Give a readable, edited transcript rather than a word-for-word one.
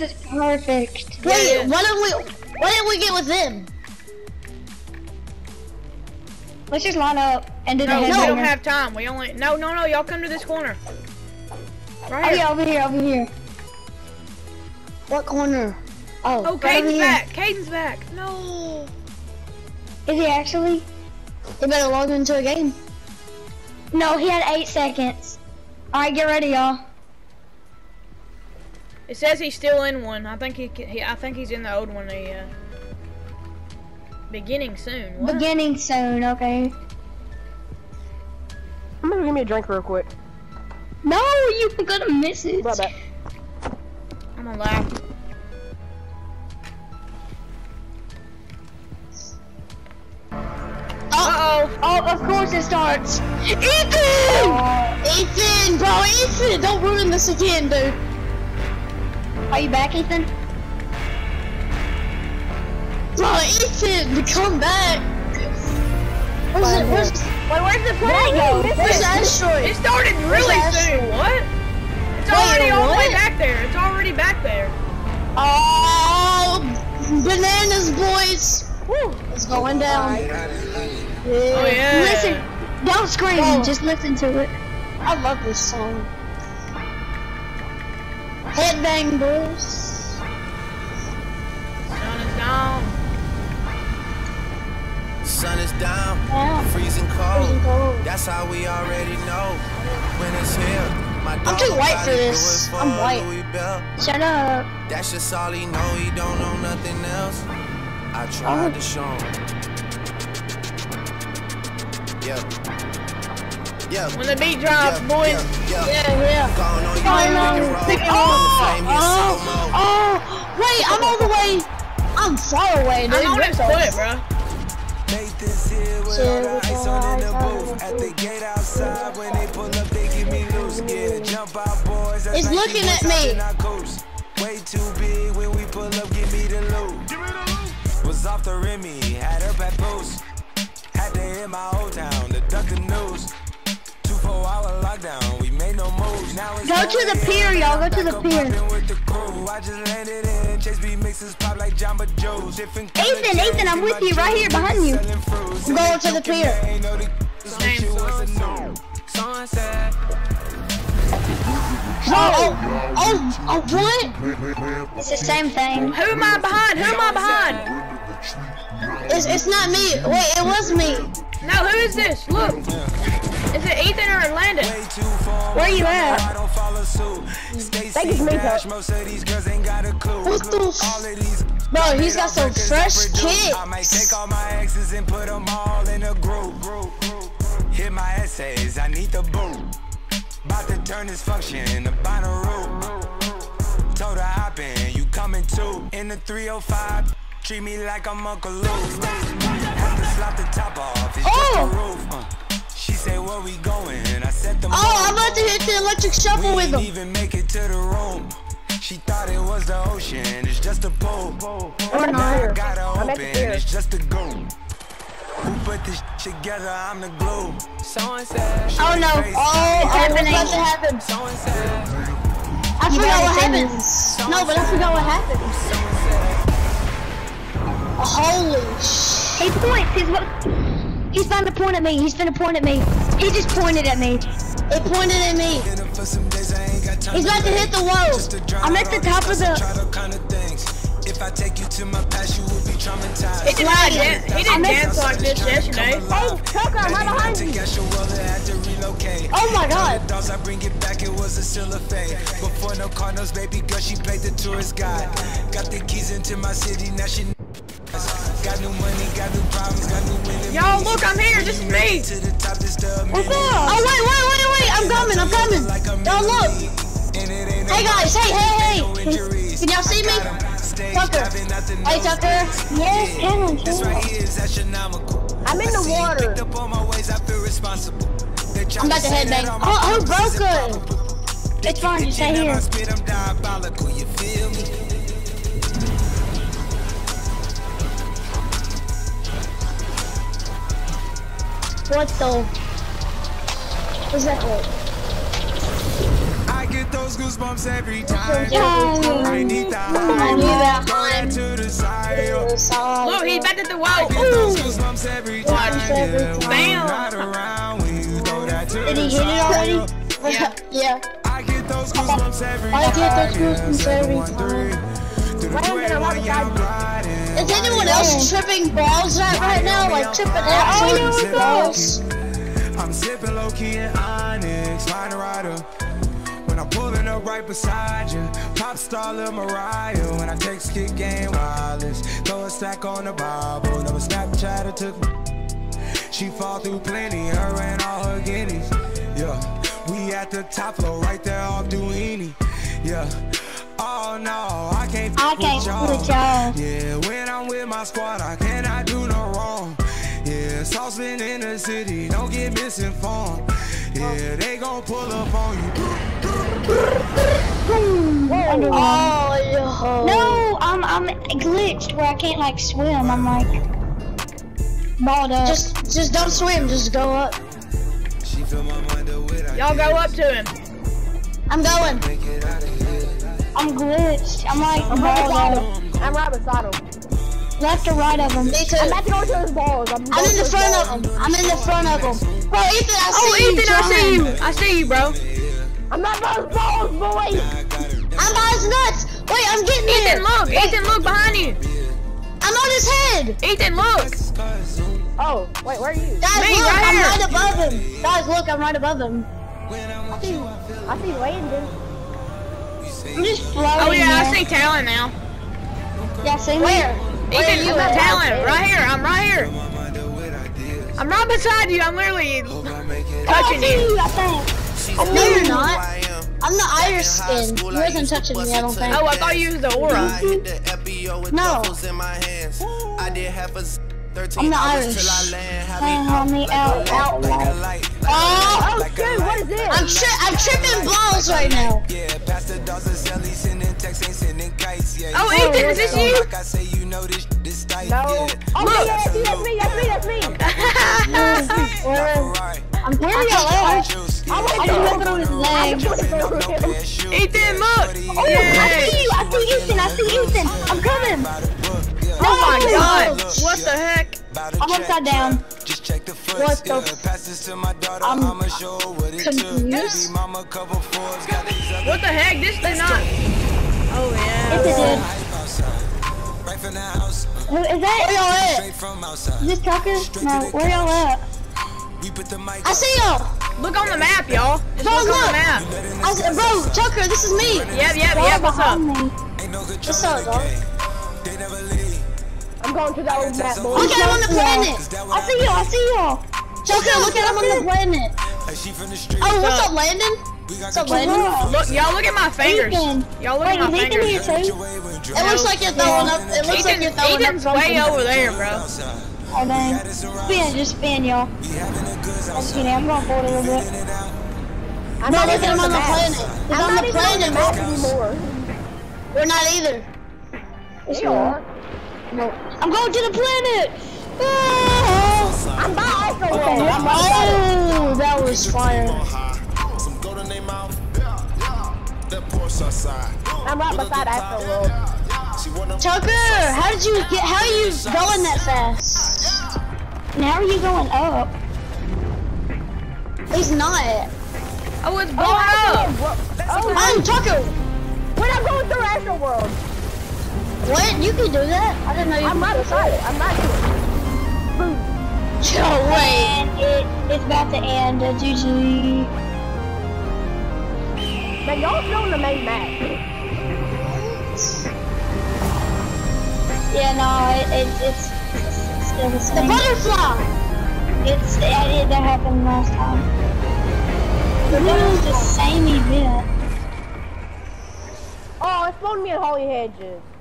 is perfect. Wait, why didn't we get with them? Let's just line up and do the No, we headbanger. don't have time. We only no. Y'all come to this corner. Right Oh here. yeah, over here, over here. What corner? Oh, right over Caden's here. back. Caden's back. No. Is he actually? He better log into a game. No, he had 8 seconds. All right, get ready, y'all. It says he's still in one. I think I think he's in the old one. Beginning soon. What? Beginning soon, okay. I'm gonna give me a drink real quick. No, you're gonna miss it. Right back. I'm gonna laugh. Oh, of course it starts. Ethan! Ethan, bro, Ethan! Don't ruin this again, dude. Are you back, Ethan? Bro, Ethan, come back. Where's the plane go? Where's the asteroid? It started really soon. What? It's already all the way back there. It's already back there. Oh, bananas, boys. Woo. It's going down. Oh yeah. Listen, don't scream, just listen to it. I love this song. Headbang, boys. Sun is down. Sun is down, Yeah. freezing cold. Freezing cold. That's how we already know when it's here. My I'm too dog white gotta for do this. it for I'm white. Louis Bell. Shut up. That's just all he know, he don't know nothing else. I tried to show him. Yeah. Yeah. When the beat drops, boys. Yeah. Calling on you, Calling on pick you. and roll. Pick and On the roll. flame, hit slow mo. Wait, I'm all the way. I'm far away, dude. I'm on his foot, bro. Nathan's here with all the ice on in the booth. At the gate outside, when they pull up, they give me loose. Get a jump out, boys. That's It's like looking we at was me. out in our coast. Way too big when we pull up, give me the loot. Was off the Remy, had her back post. Had to hit my old town to duck the news. 2-4-hour lockdown, we made no moves. Now it's Go to the pier, y'all. Go to the pier. with the crew. I just landed in. Chase B mixes pop like Jamba Joe's. Different Ethan, I'm with you right here behind you. I'm going to the pier. Oh, what? It's the same thing. Who am I behind? Who am I behind? It's not me. Wait, it was me. No, who is this? Look. Is it Ethan or Landon? Where you at? Think it's me, Tuck. What the Bro, he's got some fresh kicks. I might take all my exes and put them all in a group. Hit my essays, I need the boot. About to turn this function into Bonnaroo. Told her hop in, you coming too. In the 305, treat me like I'm Uncle Luke. Have to slap the top off, it's just the roof. She say, where we going? I set the I'm about to hit the electric shuffle with didn't him. even make it to the room. She thought it was the ocean, it's just a pool. I'm Now I here. gotta I'm at open, the pier. it's just a goon. Who put this together? I'm the glue. Someone said. Oh no. What's about to happen? Someone said. I forgot what happened. happened. No, but I forgot what happened. Holy shit. He points. He's trying to point at me. He's gonna point at me. He just pointed at me. It pointed at me. He's about to hit the wall. I'm at the top of the. If I take you to my past, you will be traumatized. He didn't dance like this yesterday. Hey, Tucker, I'm right behind you. Oh my god. I bring it back, it was a still a fade. Before no Cardinals, baby girl, she played the tourist guide. Got the keys into my city, now she got new money, got new problems, got new enemies. Y'all, look, I'm here. This is me. To the top, this the What's up? Oh wait. I'm coming. Y'all look. Hey guys, hey. Can y'all see me? Tucker. Hey Tucker. Yes, can. This right here is astronomical. I'm in the water. Picked up all my ways, I feel responsible. I'm about to headbang. Who broke it? It's fine. Just stay here. I'm diabolical, you feel me? What the? What's that called? I get those goosebumps every time. I need that. I need that Throw that line. to the side. Look, he's back at the wall. Those Ooh. goosebumps every time. Bam. Not around when you throw that to Did the he hit it side. already? Yeah. Yeah. I get those goosebumps every time. I get those goosebumps every time. Is anyone else tripping balls right now? Like tripping absolute balls? I'm sipping low key in Onyx, find a rider. When I'm pulling up right beside you, pop star Lil Mariah. When I text kick game wireless, throw a stack on the Bible. Never Snapchat or took me. She fall through plenty, her and all her guineas. Yeah, we at the top floor, right there off Duini. Yeah. Oh no, I can't with y'all. Yeah, when I'm with my squad, I cannot do no wrong. Yeah, saucepan in the city, don't get misinformed. Yeah, they gon' pull up on you. Oh, yo. No, I'm glitched where I can't like swim. I'm like balled up. Just don't swim. Just go up. Y'all go up to him. I'm going. I'm glitched. I'm like balled up. I'm right beside him. Left or right of him. Me too. I'm about to go to his balls. I'm in the front of him. I'm in the front of him. Bro, Ethan, I see you. Ethan, I see you. I see you, bro. I'm not by his balls, boy. I'm by his nuts. Wait, I'm getting there. Ethan, look. Ethan, look behind you. I'm on his head. Ethan, look. Oh, wait, where are you? Guys, Me, look, right I'm here. right above him. Guys, look, I'm right above him. I see Landon. I'm just floating. Oh yeah, I here. see Talon now. Yeah, see me? Where? Ethan, you at? Talon, right here. I'm right here. I'm right beside you. I'm literally touching you. I think. No, you're not. I'm the Irish skin. You wasn't touching me, I don't think. Oh, I thought you used the aura. No. I'm the Irish. Help me out. Oh, Dude, what is this? I'm tripping balls right now. Oh, Ethan, is this you? No. Oh, Look. yeah, that's me. I'm where y'all at? I can look on his leg. Ethan, look. Oh, Yay. I see you. I see Ethan. I'm coming. Oh my God. What the heck? I'm upside down. Just check the foot. What the Pass this to my daughter. I'm I'ma show her what it took. confused. Mama cover Forbes, got these other What the heck? This did not. Oh yeah. It's a dude. right from the house. Who is Where that? y'all at? Straight from outside. Is this Tucker? No, where y'all at? We put the mic I see y'all. Look on the map, y'all. Just Bro, look on look. the map. Bro, Tucker, this is me. Yep. What's up? Behind me. Ain't no control What's up, in the dog? game. They never leave. I'm going to that old map, boy. Look at him on the planet. I see y'all. Tucker, look at him on the planet. Like she from the street. Oh, what's up, Landon? We got What's up, control. Landon? Look, y'all look at my fingers. Ethan. Y'all look Wait, at my is Ethan fingers. here too? It looks like you're throwing up. It looks like you're throwing up Ethan's something. way over there, bro. Oh dang. Just spin, y'all. Just kidding, I'm going forward a little bit. I'm No, not look at him on the map. planet. He's I'm on not the even on the planet. map anymore. We're not either. You are. I'm going to the planet! Ah! I'm by Astro World. Oh, that was fire. I'm right beside Astro World. Tucker, how are you going that fast? And how are you going up? He's not. Oh, it's blowing up. Oh, Tucker, When I'm going through Astro World, what? You can do that? I didn't know you I'm could right do beside that. it. I'm right to it. Boom. Yo, wait. And it's about to end. GG. Man, y'all still in the main map. Yeah, no, it's still the The same. butterfly. That happened last time. It was the same event. Oh, it spawned me in Holly Hedges.